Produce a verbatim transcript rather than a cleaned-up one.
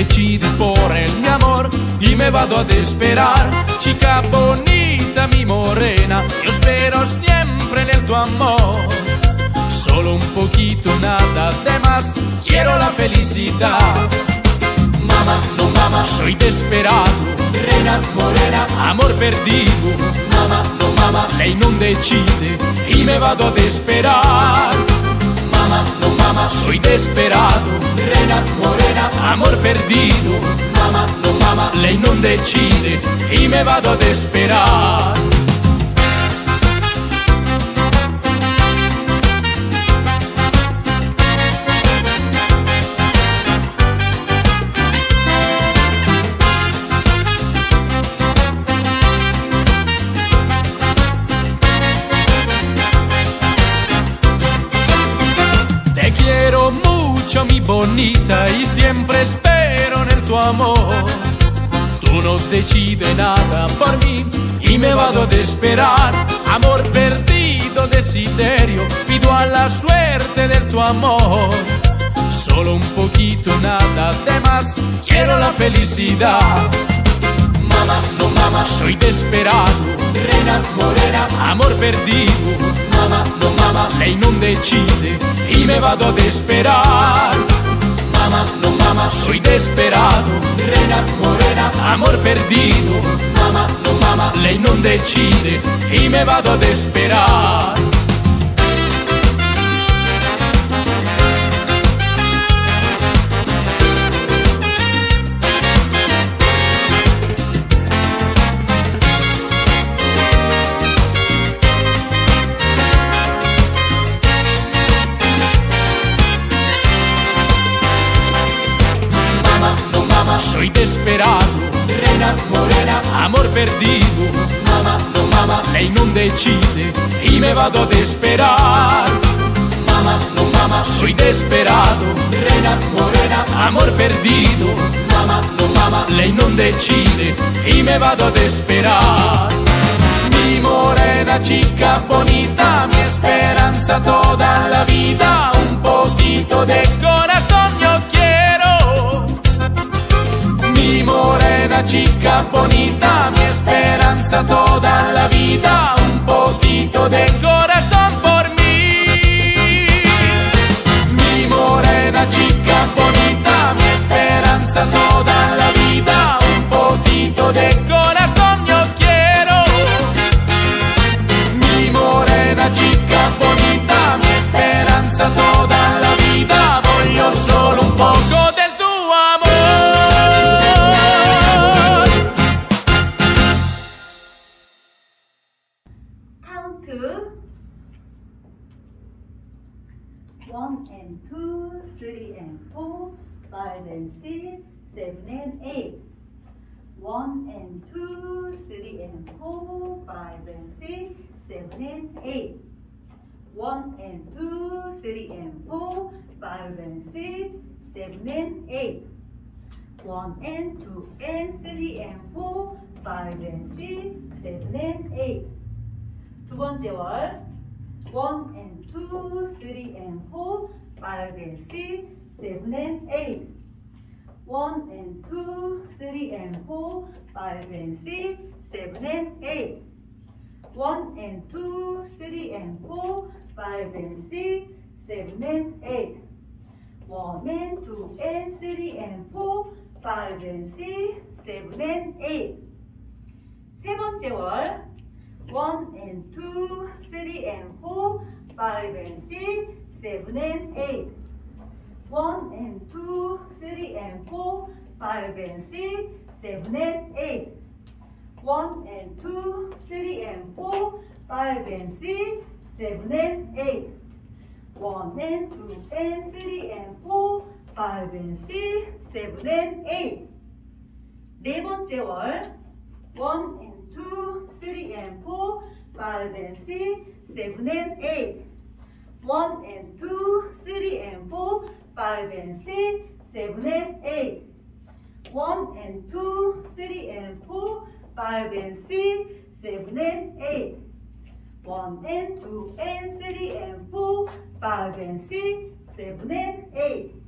decide por el mi amor y me vado a desesperar. Chica bonita, mi morena, yo espero siempre en tu amor. Solo un poquito, nada de más, quiero la felicidad. Mamá, no mamá, soy desesperado, rena, morena, amor perdido. Mamá, no mamá, lei non decide y me vado a desesperar. Mamá, no mamá, soy desesperado, rena, morena, amor perdido. Mamá, no mamá, lei non decide y me vado a desesperar. Te quiero mucho, mi bonita, y siempre espero en tu amor. Tú no decides nada por mí y me vado a desesperar. Amor perdido, desiderio, pido a la suerte de tu amor. Solo un poquito, nada de más, quiero la felicidad. Mamá, no mamá, soy desesperado, rena, morena, amor perdido. Mamá, no mamá, lei non decide y me vado a desesperar. Mamá, no mamá, soy desesperado, rena, morena, amor perdido. Mamá, no mamá, lei non decide y me vado a desesperar. Soy desesperado, rena, morena, amor perdido. Mamá, no mamá, lei non decide y me vado a desesperar. Mamá, no mamá, soy desesperado, rena, morena, amor perdido. Mamá, no mamá, lei non decide y me vado a desesperar. Mi morena, chica bonita, mi esperanza toda la vida. Un poquito de corazón yo quiero. Mi morena, chica bonita, mi esperanza toda la vida. Un poquito de corazón por mí. Mi morena, chica bonita, mi esperanza toda la vida. Un poquito de corazón yo quiero. Mi morena, chica bonita, mi esperanza toda la vida. Voglio solo un poco del tuo amor. One and two, three and four, five and six, seven and eight. One and two, three and four, five and six, seven and eight. One and two, three and four, five and six, seven and eight. One and two and three and four, five and six, seven and eight. 두 번째 월. One and two, three and four, five and six, seven and eight. One and two, three and four, five and six, seven and eight. One and two, three and four, five and six, seven and eight. One and two and three and four, five and six, seven and eight. 세 번째 월. One and two, three and four, five and six, seven and eight. One and two, three and four, five and six, seven and eight. One and two, three and four, five and six, seven and eight. One and two and three and four, five and six, seven and eight. 네 번째 월. One and two, three and four, five and six, seven and eight. One and two, three and four, five and six, seven and eight. One and two, three and four, five and six, seven and eight. One and two and three and four, five and six, seven and eight.